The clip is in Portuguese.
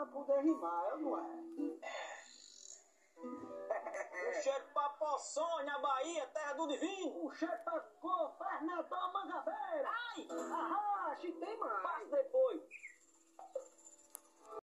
pra poder rimar, eu não é? O cheiro pra Poçonha, Bahia, terra do divino. O cheiro pra Governador Mangabeira. Ai! Arraste, tem mais. Passa depois.